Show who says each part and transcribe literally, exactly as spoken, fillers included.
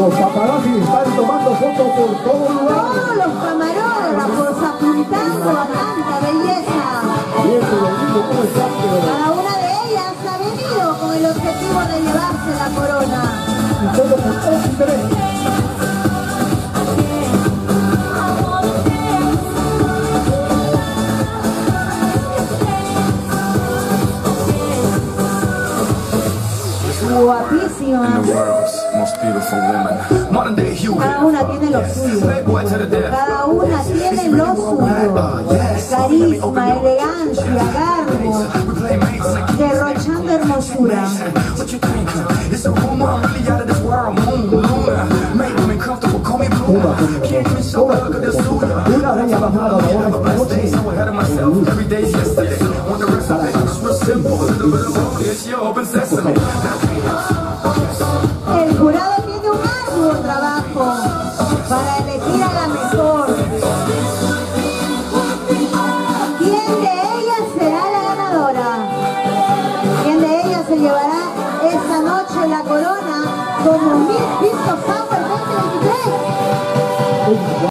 Speaker 1: Los paparazzi están tomando fotos por todo lugar.
Speaker 2: Todos los camarógrafos apuntando a tanta belleza.
Speaker 1: Bien, Rodrigo, ¿cómo estás?
Speaker 2: Cada una de ellas ha venido con el objetivo de llevarse la corona.
Speaker 1: Y todo con todo su interés.
Speaker 2: Guapísimas. Cada una tiene lo suyo. Cada una tiene lo suyo. Carisma, elegancia, garbo, derrochando hermosura.
Speaker 1: Una de ellas va a dar la hora esta noche.
Speaker 2: El jurado tiene un arduo trabajo para elegir a la mejor. ¿Quién de ellas será la ganadora? ¿Quién de ellas se llevará esta noche la corona como Miss Disco Power dos mil veintitrés?